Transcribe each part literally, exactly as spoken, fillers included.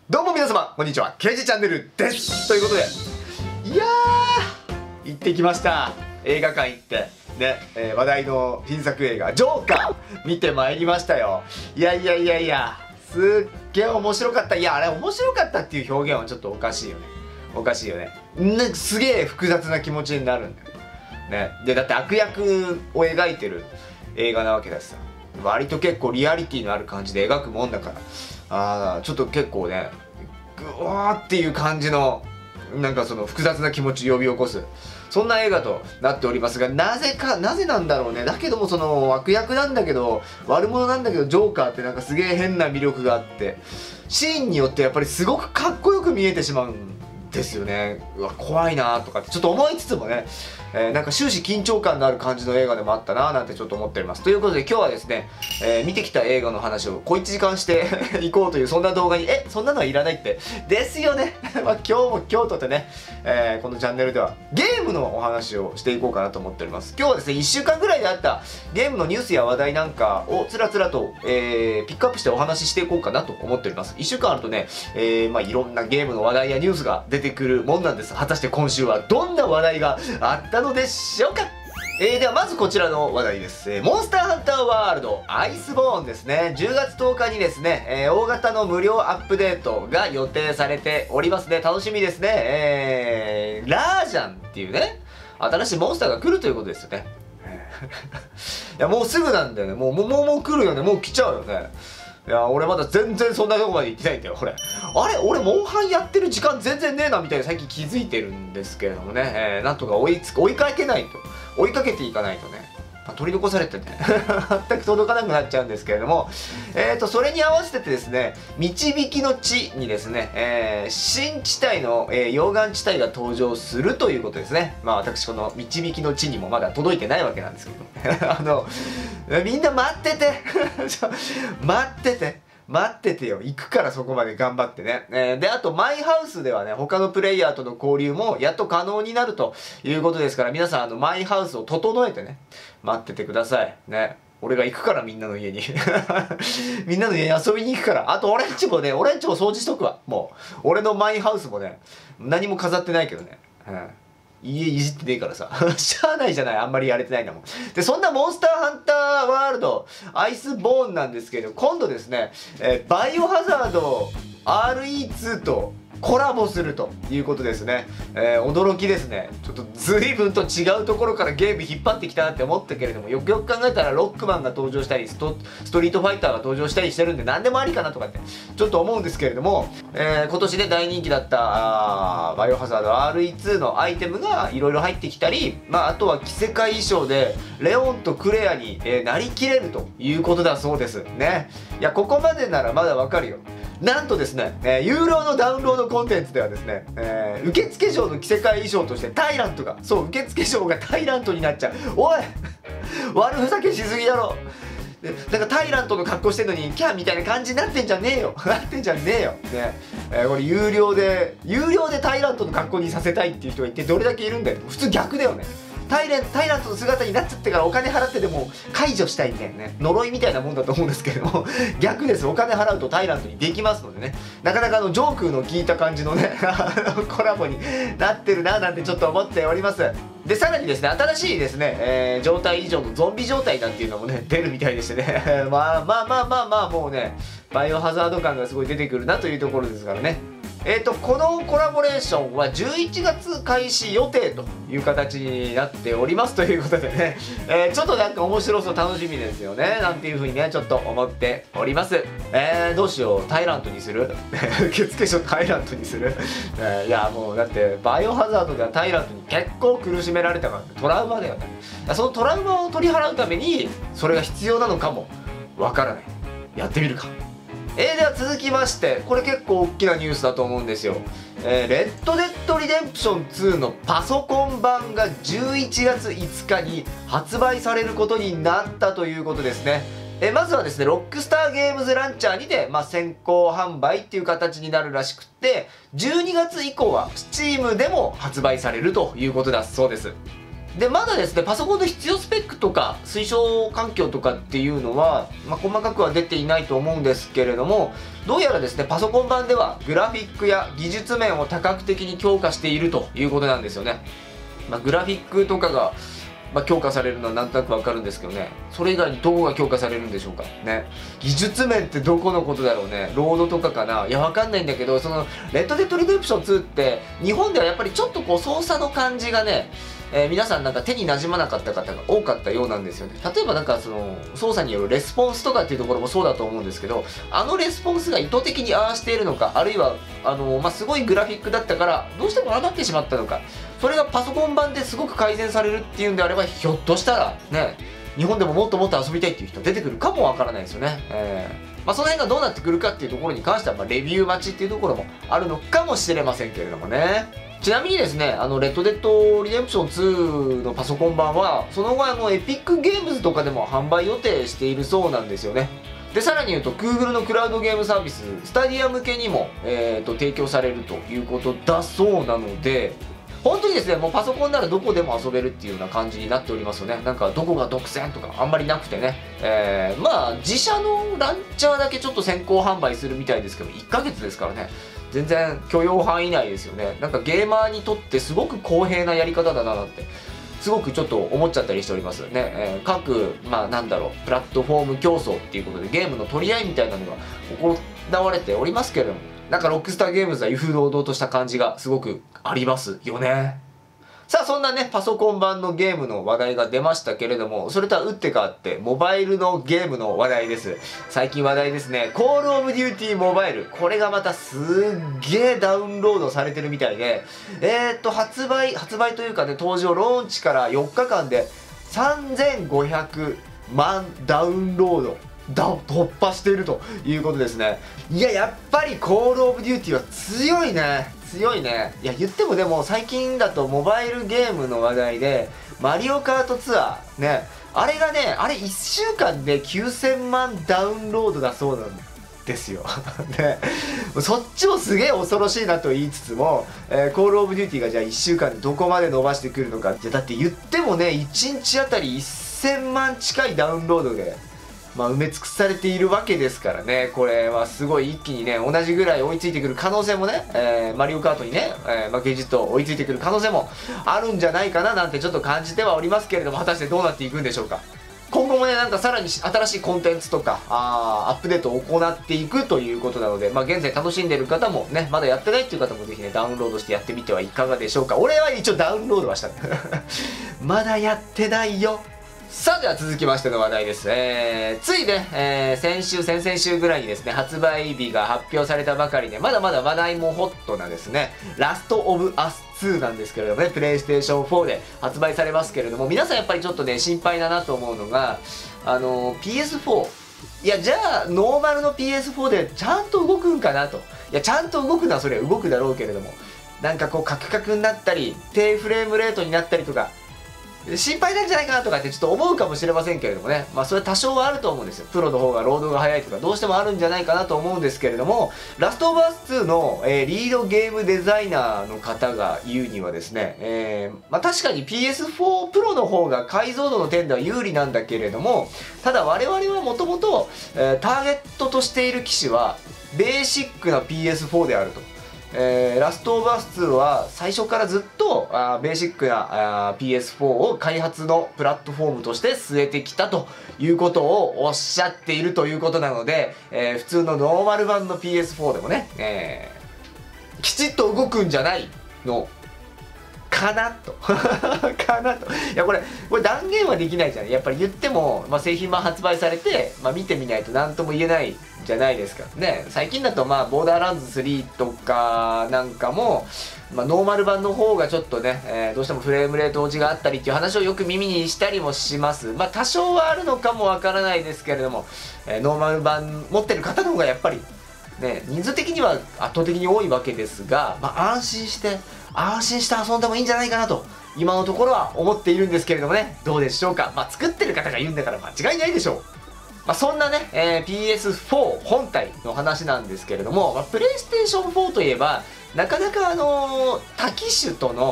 どうも皆様こんにちは、ケイジチャンネルです。ということで、いやー行ってきました。映画館行ってね、えー、話題の新作映画ジョーカー見てまいりましたよ。いやいやいやいや、すっげえ面白かった。いや、あれ面白かったっていう表現はちょっとおかしいよね。おかしいよね。なんかすげえ複雑な気持ちになるんだよね。でだって悪役を描いてる映画なわけだしさ、割と結構リアリティのある感じで描くもんだから、あーちょっと結構ね、ぐわーっていう感じのなんかその複雑な気持ちを呼び起こす、そんな映画となっておりますが、なぜかなぜなんだろうね。だけどもその悪役なんだけど悪者なんだけど、ジョーカーってなんかすげえ変な魅力があって、シーンによってやっぱりすごくかっこよく見えてしまうんですよね。うわ怖いなとかってちょっと思いつつもね、えー、なんか終始緊張感のある感じの映画でもあったななんてちょっと思っております。ということで今日はですね、えー、見てきた映画の話を小いちじかんしていこうというそんな動画に、えそんなのはいらないってですよねまあ今日も今日とてね、えー、このチャンネルではゲームのお話をしていこうかなと思っております。今日はですねいっしゅうかんぐらいであったゲームのニュースや話題なんかをつらつらと、えー、ピックアップしてお話ししていこうかなと思っております。いっしゅうかんあるとね、えー、まあいろんなゲームの話題やニュースが出てくるもんなんです。果たして今週はどんな話題があったのでしょうか。えー、ではまずこちらの話題です。えー、モンスターハンターワールドアイスボーンですね。じゅうがつとおかにですね、えー、大型の無料アップデートが予定されておりますね。楽しみですね。えー、ラージャンっていうね、新しいモンスターが来るということですよね。いやもうすぐなんだよね。もうもうもう来るよね。もう来ちゃうよね。いや俺まだ全然そんなとこまで行ってないんだよ。これあれ俺モンハンやってる時間全然ねえなみたいな最近気づいてるんですけれどもね、えー、なんとか追いつ追いかけないと追いかけていかないとね、まあ、取り残されてね全く届かなくなっちゃうんですけれども、えーとそれに合わせてですね、導きの地にですね、えー、新地帯の、えー、溶岩地帯が登場するということですね。まあ私この導きの地にもまだ届いてないわけなんですけどあのみんな待ってて待ってて待っててよ、行くからそこまで頑張ってね。えー、であとマイハウスではね他のプレイヤーとの交流もやっと可能になるということですから、皆さんあのマイハウスを整えてね待っててくださいね。俺が行くからみんなの家にみんなの家に遊びに行くから。あと俺んちもね俺んちも掃除しとくわ。もう俺のマイハウスもね何も飾ってないけどね、うん家いじってねえからさしゃあないじゃない、あんまりやれてないんだもん。でそんなモンスターハンターワールドアイスボーンなんですけど、今度ですね、えー、バイオハザード アールイーツー とコラボするということですね。えー、驚きですね。ちょっと随分と違うところからゲーム引っ張ってきたなって思ったけれども、よくよく考えたらロックマンが登場したりスト、ストリートファイターが登場したりしてるんで何でもありかなとかってちょっと思うんですけれども、えー、今年で大人気だったあバイオハザード アールイーツー のアイテムがいろいろ入ってきたり、まあ、あとは着せ替え衣装でレオンとクレアに、えー、なりきれるということだそうですね。いやここまでならまだわかるよ。なんとですね、えー、有料のダウンロードコンテンツではですね、えー、受付嬢の着せ替え衣装としてタイラントが、そう受付嬢がタイラントになっちゃう。おい悪ふざけしすぎだろ。でなんかタイラントの格好してんのにキャーみたいな感じになってんじゃねえよなってんじゃねえよ、ねえー、これ有料で有料でタイラントの格好にさせたいっていう人が一体どれだけいるんだよ。普通逆だよね。タイレンタイラントの姿になっちゃってからお金払ってでも解除したいみたいなね、呪いみたいなもんだと思うんですけれども逆です。お金払うとタイラントにできますのでね、なかなかあのジョークの効いた感じのねコラボになってるななんてちょっと思っております。でさらにですね新しいですね、えー、状態以上のゾンビ状態なんていうのもね出るみたいでしてねまあまあまあまあまあもうねバイオハザード感がすごい出てくるなというところですからね。えーとこのコラボレーションはじゅういちがつ開始予定という形になっておりますということでね、えー、ちょっとなんか面白そう楽しみですよねなんていうふうにねちょっと思っております。えー、どうしようタイラントにする受付所タイラントにする、えー、いやもうだってバイオハザードではタイラントに結構苦しめられたから、ね、トラウマだよね。そのトラウマを取り払うためにそれが必要なのかもわからない。やってみるか。えー、では続きまして、これ結構大きなニュースだと思うんですよ。えー、レッドデッドリデンプションツーのパソコン版がじゅういちがついつかに発売されることになったということですね。えー、まずはですね、ロックスターゲームズランチャーにて、まあ、先行販売っていう形になるらしくって、じゅうにがつ以降は Steam でも発売されるということだそうです。 でまだですねパソコンの必要スペックとか推奨環境とかっていうのは、まあ、細かくは出ていないと思うんですけれども、どうやらですねパソコン版ではグラフィックや技術面を多角的に強化しているということなんですよね。まあ、グラフィックとかが、まあ、強化されるのはなんとなくわかるんですけどね、それ以外にどこが強化されるんでしょうかね。技術面ってどこのことだろうね。ロードとかかな、いやわかんないんだけど、そのレッドデッドリデンプションツーって日本ではやっぱりちょっとこう操作の感じがね、えー、皆さんなんか手に馴染まなかった方が多かったようなんですよね。例えばなんかその操作によるレスポンスとかっていうところもそうだと思うんですけど、あのレスポンスが意図的にああしているのか、あるいはあの、まあ、すごいグラフィックだったからどうしても余ってしまったのか、それがパソコン版ですごく改善されるっていうんであれば、ひょっとしたらね日本でももっともっと遊びたいっていう人出てくるかもわからないですよね。えーまあ、その辺がどうなってくるかっていうところに関しては、まあ、レビュー待ちっていうところもあるのかもしれませんけれどもね。ちなみにですね、あのレッドデッドリデンプションツーのパソコン版はその後あのエピックゲームズとかでも販売予定しているそうなんですよね。でさらに言うと Google のクラウドゲームサービススタディア向けにも、えー、と提供されるということだそうなので、本当にですねもうパソコンならどこでも遊べるっていうような感じになっておりますよね。なんかどこが独占とかあんまりなくてね、えー、まあ自社のランチャーだけちょっと先行販売するみたいですけど、いっかげつですからね全然許容範囲内ですよね。なんかゲーマーにとってすごく公平なやり方だなってすごくちょっと思っちゃったりしておりますね。えー、各まあなんだろうプラットフォーム競争っていうことでゲームの取り合いみたいなのが行われておりますけれども、なんかロックスターゲームズは威風堂々とした感じがすごくありますよね。さあそんなねパソコン版のゲームの話題が出ましたけれども、それとは打って変わってモバイルのゲームの話題です。最近話題ですね、コールオブデューティーモバイル、これがまたすっげえダウンロードされてるみたいで、えーっと発売発売というかね登場ローンチからよっかかんでさんぜんごひゃくまんダウンロードだ突破しているということですね。いややっぱりコールオブデューティーは強いね強いね。いや言ってもでも最近だとモバイルゲームの話題でマリオカートツアーね、あれがねあれいっしゅうかんできゅうせんまんダウンロードだそうなんですよでそっちもすげえ恐ろしいなと言いつつも、えー、コールオブデューティーがじゃあいっしゅうかんでどこまで伸ばしてくるのかって、だって言ってもねいちにちあたりせんまん近いダウンロードでまあ埋め尽くされているわけですからね、これはすごい一気にね同じぐらい追いついてくる可能性もね、えー、マリオカートにね、えー、負けじと追いついてくる可能性もあるんじゃないかななんてちょっと感じてはおりますけれども、果たしてどうなっていくんでしょうか。今後もねなんかさらに新しいコンテンツとかあーアップデートを行っていくということなので、まあ現在楽しんでる方もねまだやってないっていう方もぜひねダウンロードしてやってみてはいかがでしょうか。俺は一応ダウンロードはしたまだやってないよ。さあでは続きましての話題です。えー、ついね、えー、先週先々週ぐらいにですね発売日が発表されたばかりでまだまだ話題もホットなですねラストオブアスツーなんですけれどもね、プレイステーションフォーで発売されますけれども、皆さんやっぱりちょっとね心配だなと思うのがあのー、ピーエスフォー、いやじゃあノーマルの ピーエスフォー でちゃんと動くんかなと。いやちゃんと動くのはそれは動くだろうけれども、なんかこうカクカクになったり低フレームレートになったりとか心配なんじゃないかなとかってちょっと思うかもしれませんけれどもね、まあそれ多少はあると思うんですよ。プロの方がロードが速いとかどうしてもあるんじゃないかなと思うんですけれども、ラストオブアスツーの、えー、リードゲームデザイナーの方が言うにはですね、えー、まあ確かに ピーエスフォー プロの方が解像度の点では有利なんだけれども、ただ我々はもともとターゲットとしている機種はベーシックな ピーエスフォー であると。えー、ラストオブアスツーは最初からずっとあベーシックなあ ピーエスフォー を開発のプラットフォームとして据えてきたということをおっしゃっているということなので、えー、普通のノーマル版の ピーエスフォー でもね、えー、きちっと動くんじゃないのかなとかなと。いやこれこれ断言はできないじゃん。やっぱり言っても、まあ、製品版発売されて、まあ、見てみないと何とも言えないじゃないですかね。最近だとまあボーダーランズスリーとかなんかも、まあ、ノーマル版の方がちょっとね、えー、どうしてもフレームレート落ちがあったりっていう話をよく耳にしたりもします。まあ多少はあるのかもわからないですけれども、えー、ノーマル版持ってる方の方がやっぱりね人数的には圧倒的に多いわけですが、まあ、安心して安心して遊んでもいいんじゃないかなと今のところは思っているんですけれどもね、どうでしょうか。まあ作ってる方が言うんだから間違いないでしょう。まあそんなね、えー、ピーエスフォー 本体の話なんですけれども、まあ、プレイステーションフォーといえばなかなかあのー、他機種との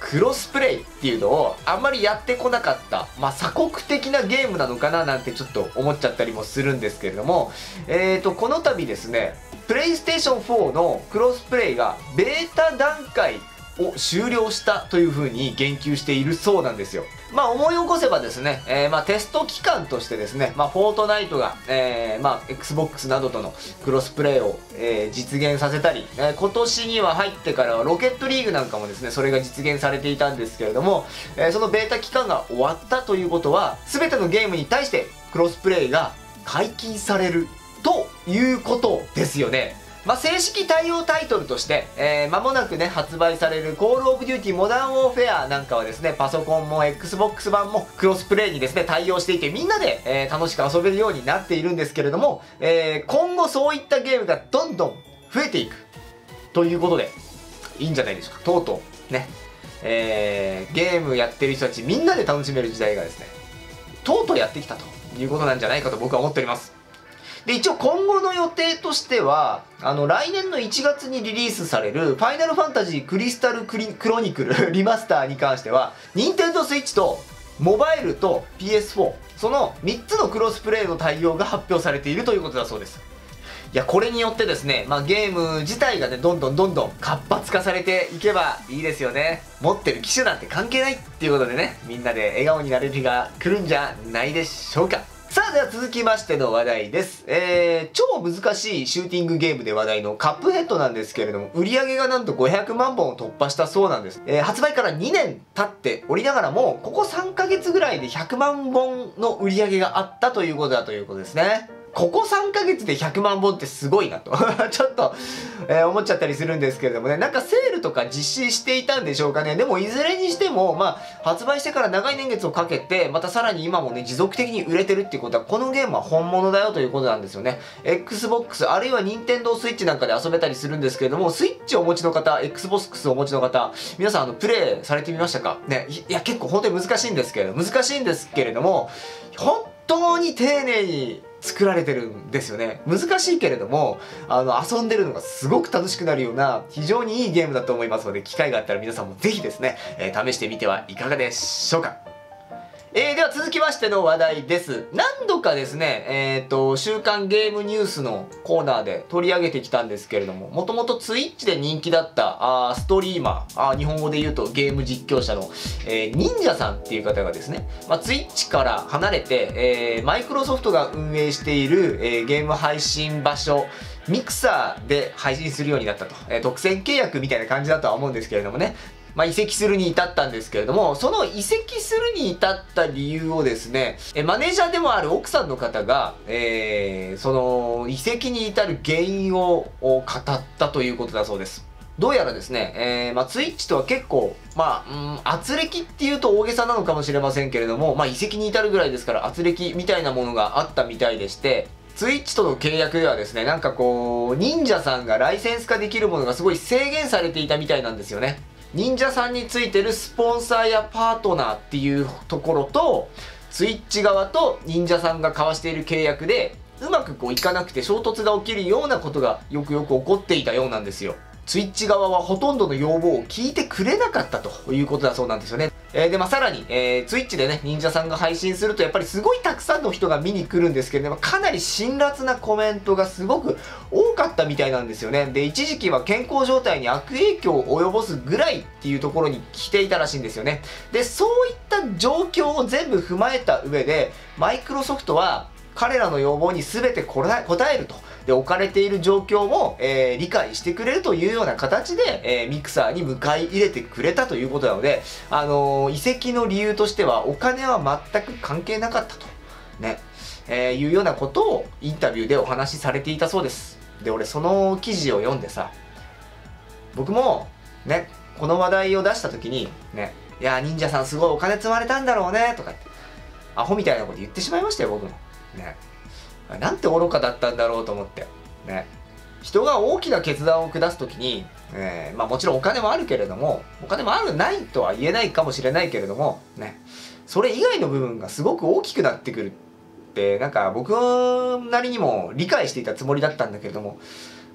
クロスプレイっていうのをあんまりやってこなかった、まあ、鎖国的なゲームなのかななんてちょっと思っちゃったりもするんですけれども、えーと、この度ですね、プレイステーションフォーのクロスプレイがベータ段階を終了したというふうに言及しているそうなんですよ。まあ思い起こせばですね、えー、まあテスト期間としてですね、まあフォートナイトが、えー、まあ Xbox などとのクロスプレイを、えー、実現させたり、えー、今年には入ってからはロケットリーグなんかもですね、それが実現されていたんですけれども、えー、そのベータ期間が終わったということは、全てのゲームに対してクロスプレイが解禁されるということですよね。まあ、正式対応タイトルとして、えー、間もなくね、発売されるコールオブデューティモダンウォーフェアなんかはですね、パソコンも Xbox 版もクロスプレイにですね、対応していて、みんなで、えー、楽しく遊べるようになっているんですけれども、えー、今後そういったゲームがどんどん増えていくということで、いいんじゃないでしょうか。とうとう、ね、えー、ゲームやってる人たちみんなで楽しめる時代がですね、とうとうやってきたということなんじゃないかと僕は思っております。で、一応今後の予定としては、あの、来年のいちがつにリリースされる、ファイナルファンタジークリスタルクリクロニクルリマスターに関しては、ニンテンドースイッチと、モバイルと ピーエスフォー、そのみっつのクロスプレイの対応が発表されているということだそうです。いや、これによってですね、まあゲーム自体がね、どんどんどんどん活発化されていけばいいですよね。持ってる機種なんて関係ないっていうことでね、みんなで笑顔になれる日が来るんじゃないでしょうか。さあ、では続きましての話題です。えー、超難しいシューティングゲームで話題のカップヘッドなんですけれども、売り上げがなんとごひゃくまんぼんを突破したそうなんです。えー、発売からにねん経っておりながらも、ここさんかげつぐらいでひゃくまんぼんの売り上げがあったということだということですね。ここさんかげつでひゃくまんぼんってすごいなとちょっと、えー、思っちゃったりするんですけれどもね、なんかセールとか実施していたんでしょうかね。でもいずれにしても、まあ、発売してから長い年月をかけて、またさらに今もね、持続的に売れてるっていうことは、このゲームは本物だよということなんですよね。Xbox、あるいは Nintendo Switch なんかで遊べたりするんですけれども、スイッチをお持ちの方、Xbox をお持ちの方、皆さんあの、プレイされてみましたかね。いや、結構本当に難しいんですけれども、難しいんですけれども、本当に丁寧に作られてるんですよね。難しいけれども、あの、遊んでるのがすごく楽しくなるような、非常にいいゲームだと思いますので、機会があったら皆さんもぜひですね、えー、試してみてはいかがでしょうか。えー、では続きましての話題です。何度かですね、えっと、週刊ゲームニュースのコーナーで取り上げてきたんですけれども、もともとツイッチで人気だったあーストリーマー、あー日本語で言うとゲーム実況者の、えー、忍者さんっていう方がですね、まあ、ツイッチから離れて、えー、マイクロソフトが運営している、えー、ゲーム配信場所、ミクサーで配信するようになったと。えー、独占契約みたいな感じだとは思うんですけれどもね。まあ、移籍するに至ったんですけれども、その移籍するに至った理由をですね、えマネージャーでもある奥さんの方が、えー、その移籍に至る原因を語ったということだそうです。どうやらですね、えー、まあ、ツイッチとは結構、まあ、うん、圧力っていうと大げさなのかもしれませんけれども、まあ、移籍に至るぐらいですから圧力みたいなものがあったみたいでして、ツイッチとの契約ではですね、なんかこう、忍者さんがライセンス化できるものがすごい制限されていたみたいなんですよね。忍者さんについてるスポンサーやパートナーっていうところと、ツイッチ側と忍者さんが交わしている契約で、うまくこういかなくて衝突が起きるようなことがよくよく起こっていたようなんですよ。ツイッチ側はほとんどの要望を聞いてくれなかったということだそうなんですよね。えー、で、まあ、さらに、えー、ツイッチでね、忍者さんが配信するとやっぱりすごいたくさんの人が見に来るんですけれども、かなり辛辣なコメントがすごく多かったみたいなんですよね。で、一時期は健康状態に悪影響を及ぼすぐらいっていうところに来ていたらしいんですよね。で、そういった状況を全部踏まえた上で、マイクロソフトは彼らの要望に全て応えると。で、置かれている状況も、えー、理解してくれるというような形で、えー、ミクサーに迎え入れてくれたということなので、あのー、移籍の理由としては、お金は全く関係なかったと。ね。えー、いうようなことをインタビューでお話しされていたそうです。で、俺その記事を読んでさ、僕も、ね、この話題を出した時に、ね、いや、忍者さんすごいお金積まれたんだろうね、とか言って、アホみたいなこと言ってしまいましたよ、僕も。ね。なんて愚かだったんだろうと思って。ね。人が大きな決断を下すときに、えー、まあもちろんお金もあるけれども、お金もあるないとは言えないかもしれないけれども、ね。それ以外の部分がすごく大きくなってくるって、なんか僕なりにも理解していたつもりだったんだけれども、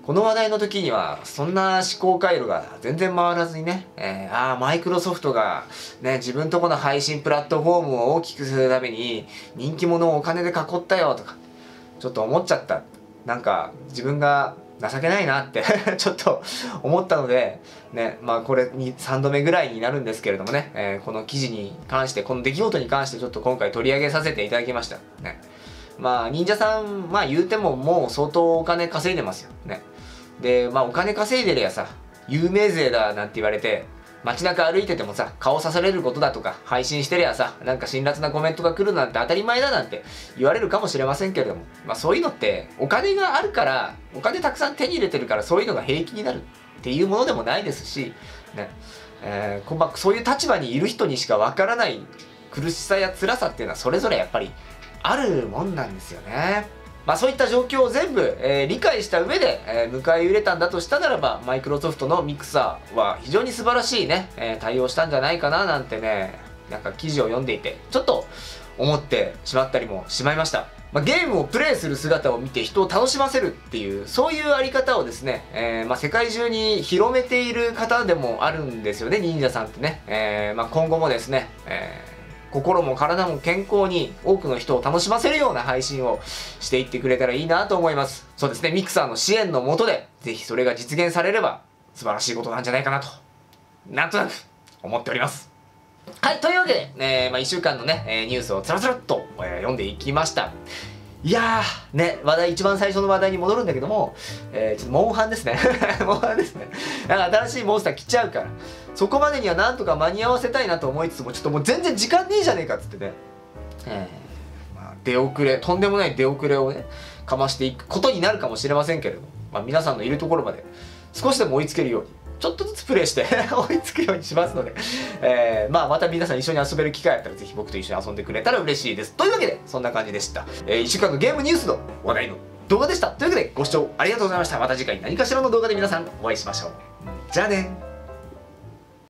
この話題の時にはそんな思考回路が全然回らずにね、えー、ああマイクロソフトがね自分とこの配信プラットフォームを大きくするために人気者をお金で囲ったよとかちょっと思っちゃった。なんか自分が情けないなってちょっと思ったのでね、まあこれにさんどめぐらいになるんですけれどもね、えー、この記事に関してこの出来事に関してちょっと今回取り上げさせていただきましたね。まあ忍者さんまあ言うてももう相当お金稼いでますよね。でまあお金稼いでりゃさ有名税だなんて言われて街中歩いててもさ顔刺されることだとか配信してりゃさなんか辛辣なコメントが来るなんて当たり前だなんて言われるかもしれませんけれども、まあそういうのってお金があるからお金たくさん手に入れてるからそういうのが平気になるっていうものでもないですしね、えーまあ、そういう立場にいる人にしかわからない苦しさや辛さっていうのはそれぞれやっぱりあるもんなんですよね。まあそういった状況を全部、えー、理解した上で、えー、迎え入れたんだとしたならばマイクロソフトのミクサーは非常に素晴らしいね、えー、対応したんじゃないかななんてねなんか記事を読んでいてちょっと思ってしまったりもしまいました。まあ、ゲームをプレイする姿を見て人を楽しませるっていうそういうあり方をですね、えーまあ、世界中に広めている方でもあるんですよね忍者さんってね、えーまあ、今後もですね、えー心も体も健康に多くの人を楽しませるような配信をしていってくれたらいいなと思います。そうですね、ミクサーの支援のもとでぜひそれが実現されれば素晴らしいことなんじゃないかなとなんとなく思っております。はい、というわけで、えーまあ、いっしゅうかんのね、えー、ニュースをつらつらっと、えー、読んでいきました。いやーね話題一番最初の話題に戻るんだけども、えー、ちょっとモンハンですねモンハンですね。なんか新しいモンスター来ちゃうからそこまでにはなんとか間に合わせたいなと思いつつもちょっともう全然時間ねえじゃねえかっつってね、えーまあ、出遅れとんでもない出遅れをねかましていくことになるかもしれませんけれども、まあ、皆さんのいるところまで少しでも追いつけるようにちょっとずつプレイして追いつくようにしますので、えー、まあまた皆さん一緒に遊べる機会あったらぜひ僕と一緒に遊んでくれたら嬉しいです。というわけでそんな感じでした。えー、いっしゅうかんのゲームニュースの話題の動画でした。というわけでご視聴ありがとうございました。また次回何かしらの動画で皆さんお会いしましょう。じゃあね。